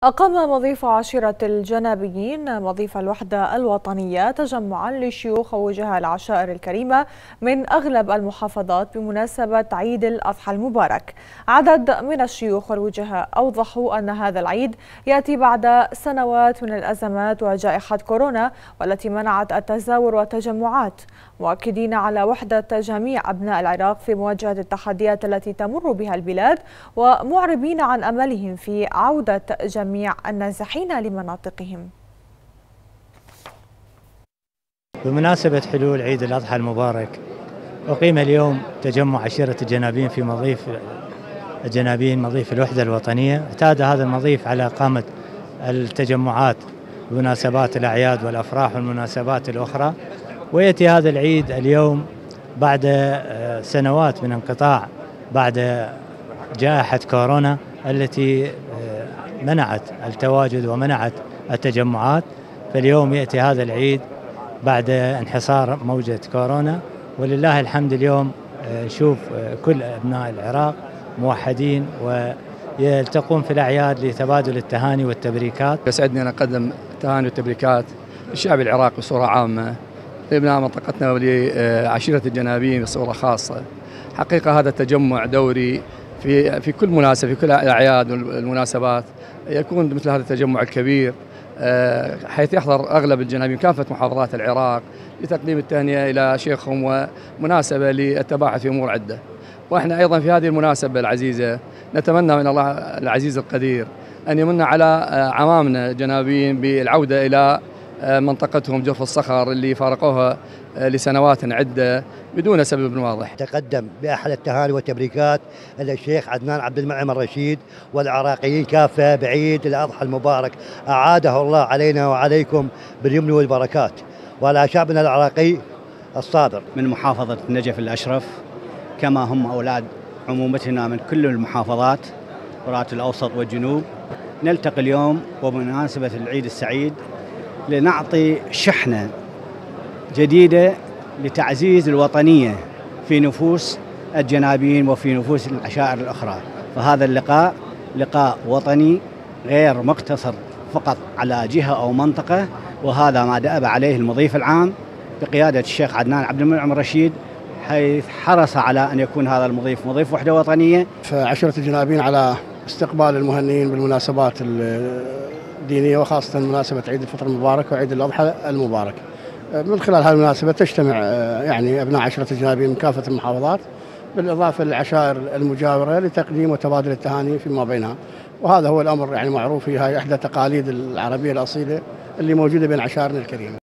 أقام مضيف عشيرة الجنابيين مضيف الوحدة الوطنية تجمعا للشيوخ ووجهاء العشائر الكريمة من أغلب المحافظات بمناسبة عيد الأضحى المبارك. عدد من الشيوخ والوجهاء أوضحوا أن هذا العيد يأتي بعد سنوات من الأزمات وجائحة كورونا والتي منعت التزاور والتجمعات، مؤكدين على وحدة جميع أبناء العراق في مواجهة التحديات التي تمر بها البلاد، ومعربين عن أملهم في عودة جميع النازحين لمناطقهم. بمناسبة حلول عيد الأضحى المبارك أقيم اليوم تجمع عشيرة الجنابين في مضيف الجنابين مضيف الوحدة الوطنية. اعتاد هذا المضيف على إقامة التجمعات بمناسبات الأعياد والأفراح والمناسبات الأخرى، ويأتي هذا العيد اليوم بعد سنوات من انقطاع بعد جائحة كورونا التي منعت التواجد ومنعت التجمعات. فاليوم يأتي هذا العيد بعد انحصار موجة كورونا، ولله الحمد اليوم نشوف كل أبناء العراق موحدين ويلتقون في الأعياد لتبادل التهاني والتبريكات. يسعدني أن أقدم التهاني والتبريكات للشعب العراقي بصورة عامة، لأبناء منطقتنا ولعشيرة الجنابين بصورة خاصة. حقيقة هذا التجمع دوري في كل مناسبة، في كل الأعياد والمناسبات يكون مثل هذا التجمع الكبير، حيث يحضر أغلب الجنابين كافة محافظات العراق لتقديم التهنئة إلى شيخهم ومناسبة للتباحث في أمور عدة. وإحنا أيضا في هذه المناسبة العزيزة نتمنى من الله العزيز القدير أن يمن على عمامنا الجنابين بالعودة إلى منطقتهم جوف الصخر اللي فارقوها لسنوات عدة بدون سبب واضح. تقدم بأحلى التهاني والتبريكات إلى الشيخ عدنان عبد المنعم الرشيد والعراقيين كافة بعيد الأضحى المبارك، أعاده الله علينا وعليكم باليمن والبركات، وعلى شعبنا العراقي الصابر. من محافظة نجف الأشرف كما هم أولاد عمومتنا من كل المحافظات فرات الأوسط والجنوب، نلتقي اليوم وبمناسبة العيد السعيد لنعطي شحنة جديدة لتعزيز الوطنية في نفوس الجنابين وفي نفوس العشائر الأخرى. فهذا اللقاء لقاء وطني غير مقتصر فقط على جهة أو منطقة، وهذا ما دأب عليه المضيف العام بقيادة الشيخ عدنان عبد المنعم الرشيد، حيث حرص على أن يكون هذا المضيف مضيف وحدة وطنية. فعشيرة الجنابين على استقبال المهنيين بالمناسبات الدينية، وخاصة مناسبة عيد الفطر المبارك وعيد الأضحى المبارك. من خلال هذه المناسبة تجتمع يعني أبناء عشيرة الجنابين من كافة المحافظات بالإضافة للعشائر المجاورة لتقديم وتبادل التهاني فيما بينها، وهذا هو الأمر يعني معروف، في هاي إحدى تقاليد العربية الأصيلة اللي موجودة بين عشائرنا الكريمة.